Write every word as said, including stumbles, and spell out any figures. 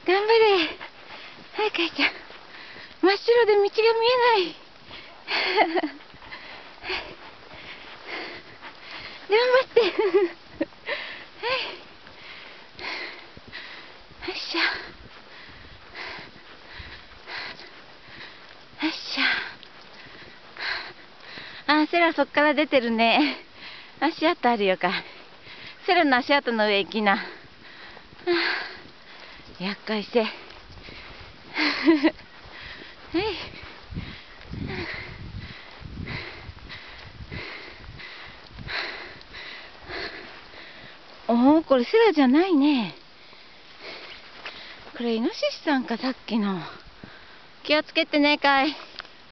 頑張れ。はい、かいちゃん。真っ白で道が見えない。頑張って。はい。よいしょ。よいしょ。あ、セラそっから出てるね。足跡あるよか。セラの足跡の上行きな。はあ、厄介せ。はい。おお、これセラじゃないね。これイノシシさんか、さっきの。気をつけてね、かい。